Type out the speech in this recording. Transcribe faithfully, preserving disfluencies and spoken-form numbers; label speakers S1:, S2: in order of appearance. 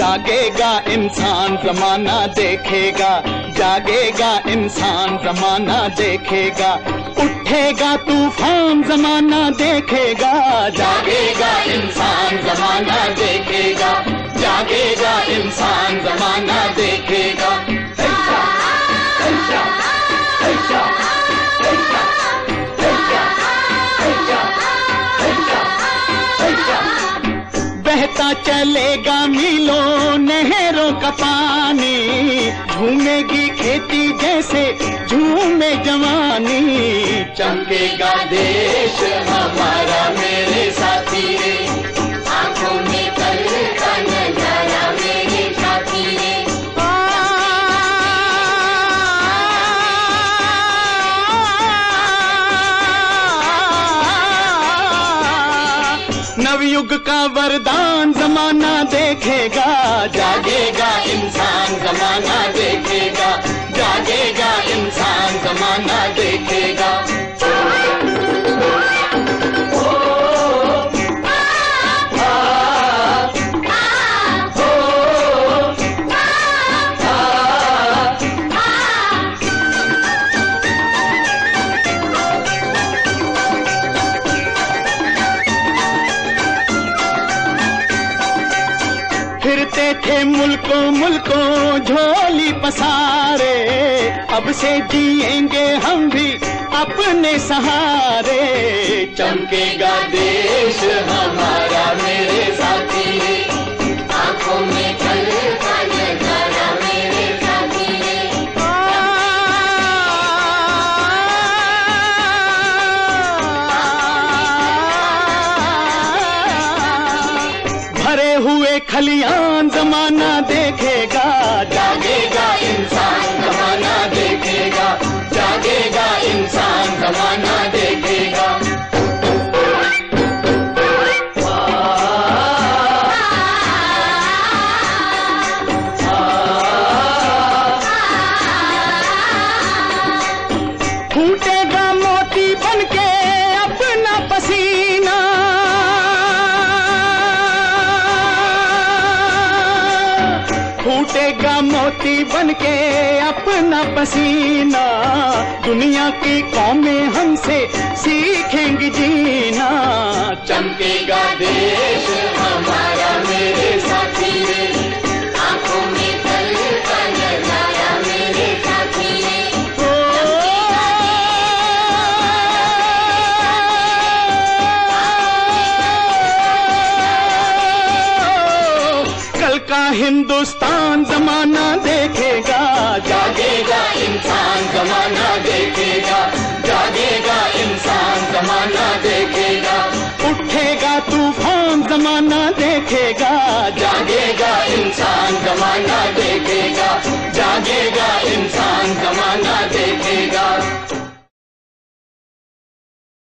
S1: जागेगा इंसान जमाना देखेगा, जागेगा इंसान जमाना देखेगा, उठेगा तूफान जमाना देखेगा, जागेगा इंसान जमाना देखेगा, जागेगा इंसान जमाना देखेगा। ऐशा, ऐशा, ऐशा, ऐशा, ऐशा, ऐशा, ऐशा, ऐशा। बहता चलेगा मीलों नहरों का पानी, झूमेगी खेती जैसे झूमे जवानी, चमकेगा देश हमारा मेरे साथी रे, आंखों में कल का नजारा मेरे साथी रे। नवयुग का वरदान जमाना देखेगा, जागेगा इंसान जमाना देखेगा, जागेगा इंसान जमाना देखेगा। फिरते थे मुल्कों मुल्कों झोली पसारे, अब से जिएंगे हम भी अपने सहारे, चमकेगा देश हमारा मेरे साथी रे, आंखों में कल का नजारा मेरे साथी रे। भरे हुए खलियान जमाना देखेगा, जागेगा इंसान जमाना देखेगा, जागेगा इंसान जमाना देखेगा। फूटेगा मोती बनके अपना पसीना, फूटेगा मोती बनके अपना पसीना, दुनिया की कौमें हमसे सीखेंगी जीना, चमकेगा देश हमारा मेरे साथी रे, आंखों में कल का नजारा मेरे साथी रे। कल का हिंदुस्तान जमाना देखेगा, जागेगा इंसान जमाना देखेगा, जागेगा इंसान जमाना देखेगा, उठेगा तूफान जमाना देखेगा, जागेगा इंसान जमाना देखेगा, जागेगा इंसान जमाना देखेगा।